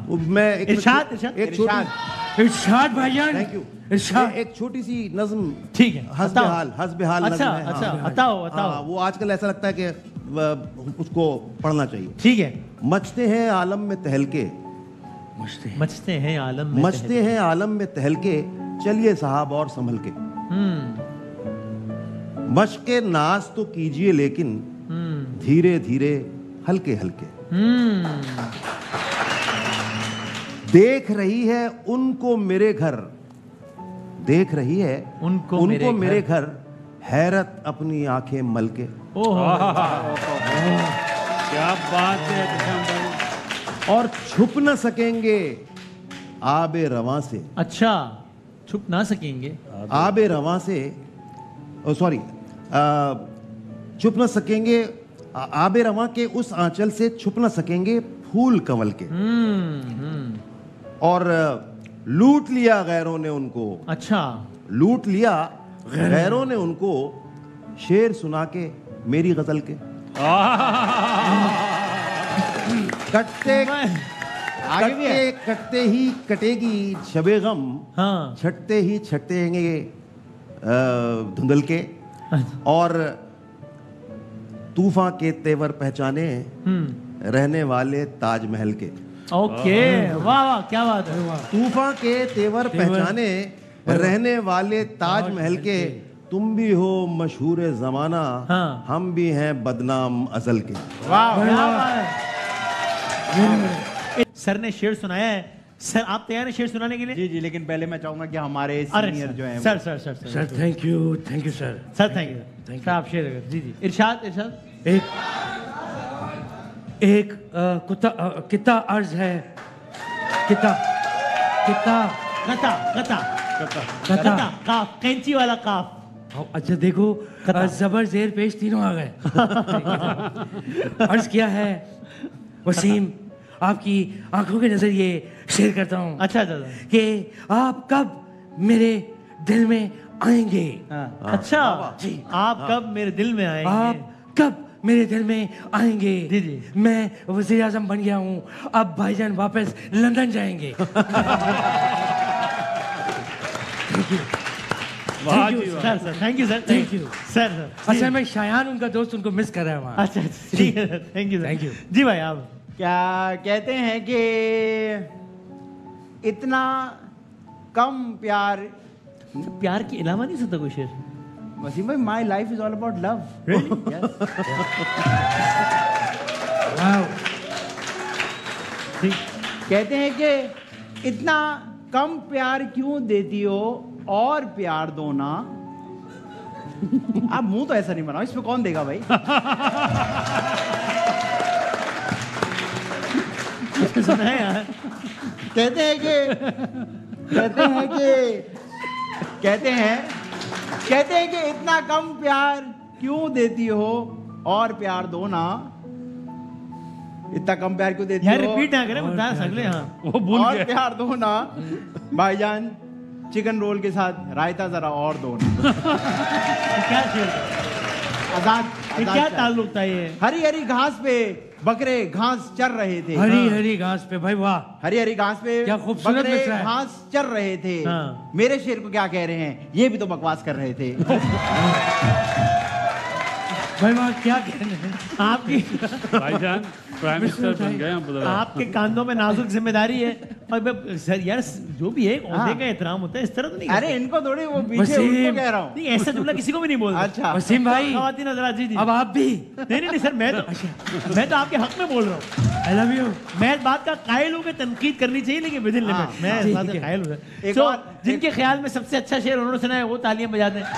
मैं इरशाद इरशाद भाईजान, thank you. इरशाद एक छोटी सी नज्म, ठीक है, हस्बे हाल अच्छा नज्म है। अच्छा, हाँ। बताओ हाँ, बताओ। वो आजकल ऐसा लगता है कि उसको पढ़ना चाहिए। ठीक है। मचते हैं आलम में तहलके, मचते हैं आलम में मचते हैं आलम में तहलके, चलिए साहब और संभल के। मशके नाज तो कीजिए लेकिन धीरे धीरे हल्के हल्के। देख रही है उनको मेरे घर, देख रही है उनको मेरे घर, हैरत अपनी आंखें मलके। क्या बात है दिशाम भाई। और छुप न सकेंगे आबे रवां से। अच्छा, छुप ना सकेंगे आबे रवां से, सॉरी, छुप न सकेंगे आबे रवां के उस आंचल से, छुप न सकेंगे फूल कंवल के। और लूट लिया गैरों ने उनको। अच्छा, लूट लिया गैरों ने उनको, शेर सुना के मेरी गजल के। कटते कटते कटते ही कटेगी शबे गम, हाँ। छटते ही छटेंगे धुंधल के। और तूफान के तेवर पहचाने रहने वाले ताजमहल के। ओके, वाह वाह, क्या बात है। तूफान के तेवर पहचाने रहने वाले ताजमहल के। तुम भी हो मशहूर जमाना, हाँ। हम भी हैं बदनाम अजल के। वाह, सर ने शेर सुनाया है। सर आप तैयार हैं शेर सुनाने के लिए? जी जी, लेकिन पहले मैं चाहूंगा कि हमारे सीनियर जो हैं sir thank you sir. Sir thank you. आप शेर, जी जी, इरशाद। एक कितना अर्ज है, कितना काफ, कैंची वाला काफ। अच्छा देखो, जबर जेर पेश तीनों आ गए। अर्ज किया है वसीम, आपकी आंखों के नजरिए शेयर करता हूँ। अच्छा कि आप कब मेरे दिल में आएंगे। अच्छा जी, आप कब मेरे दिल में आएंगे? आप कब मेरे दिल में आएंगे। जी जी, मैं वज़ीर आज़म बन गया हूँ, अब भाईजान वापस लंदन जाएंगे। Thank you sir. अच्छा, मैं शायान उनका दोस्त, उनको मिस कर रहा हूँ। अच्छा ठीक है, थैंक यू जी भाई। आप क्या कहते हैं कि इतना कम प्यार के अलावा नहीं सकता कोई शेर? वसीम भाई, my life is all about love. कहते हैं कि इतना कम प्यार क्यों देती हो, और प्यार दो ना। आप मुंह तो ऐसा नहीं बनाओ, इसमें कौन देगा भाई। सुना है यार। कहते हैं कि इतना कम प्यार क्यों देती हो, और प्यार दो ना। इतना कम प्यार क्यों देती हो, रिपीट ना करें, बता सकते हैं। वो भूल गए। और प्यार दो ना भाईजान, चिकन रोल के साथ रायता जरा और दो ना। क्या शेर? आजाद क्या ताल्लुक था ये? हरी हरी घास पे बकरे घास चर रहे थे। हरी घास पे, भाई वाह, हरी घास पे क्या खूबसूरत बकरे घास चर रहे थे। हाँ। मेरे शेर को क्या कह रहे हैं, ये भी तो बकवास कर रहे थे। भाई वाह, क्या कह रहे हैं आपकी भाईजान प्राइम मिनिस्टर बन गए। आपके कांधों में नाजुक जिम्मेदारी है। और सर यार, जो भी है ओहदे का एहतराम होता है, इस तरह तो नहीं। अरे इनको थोड़ी वो पीछे उनको कह रहा हूँ। नहीं, ऐसा जुमला किसी को भी नहीं बोलता। अच्छा वसीम भाई, जी अब आप भी। नहीं सर, मैं तो आपके हक में बोल रहा हूँ। I love you. मैं इस बात का कायल हूँ कि तनकीद करनी चाहिए, लेकिन विद इन लिमिट। मैं इस बात का कायल हूँ। जिनके ख्याल में सबसे अच्छा शेर उन्होंने सुना है, वो तालियां बजा दें।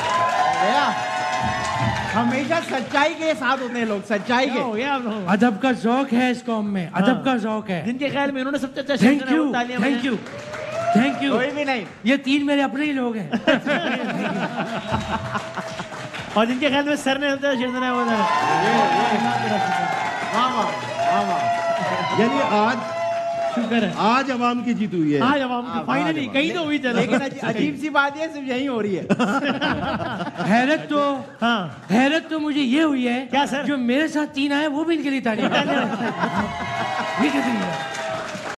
हमेशा सच्चाई के साथ होते हैं लोग, सच्चाई के। अदब का ज़ौक़ है इस कौम में, अदब का ज़ौक़ है। जिनके ख्याल में उन्होंने सबसे अच्छा शेर सुना है, वो तालियां बजाएं। Thank you. कोई भी नहीं, ये तीन मेरे अपने ही लोग हैं। और जिनके ख्याल में सर ने सबसे अच्छा शेर सुना है, वो यानी आज शुक्र है, आज अवाम की जीत हुई है। आज अवाम की फाइनली कहीं तो हुई। लेकिन अजीब सी बात है, सिर्फ यही हो रही है। हैरत तो मुझे ये हुई है। क्या सर? जो मेरे साथ तीन आए वो भी इनके लिए तालियां।